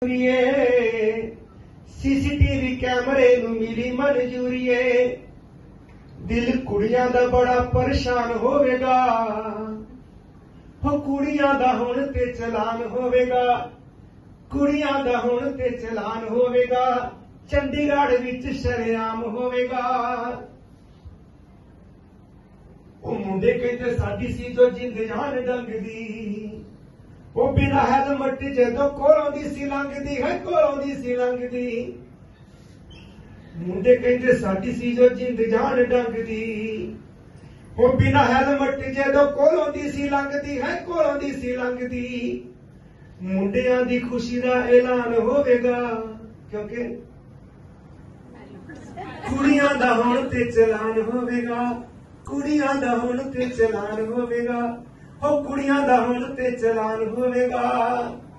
CCTV कैमरे नूं मिली मंजूरी है। दिल कुड़ियां दा बड़ा परेशान होवेगा, हो कुड़ियां दा हुण ते चलान होवेगा, कुड़ियां दा हुण ते चलान होवेगा, चंडीगढ़ विच शरेआम होवेगा। ओ मुंडे कहते साडी सी जो जिंद जान डंगदी, वो बिना हेलमेट जदों कोलों दी सी लंघदी है, कोलों दी सी लंघदी। मुंडे कहते साडी सी जो जिंद जान डंगदी, वो बिना हेलमेट जदों कोलों दी सी लंघदी है, कोलों दी सी लंघदी। मुंडियां दी खुशी दा ऐलान होवेगा, क्योंकि कुड़ियां दा हुण ते चलान होवेगा, कुड़ियां दा हुण ते चलान होवेगा, हो कुड़ियां दा हुण ते चलान होवेगा।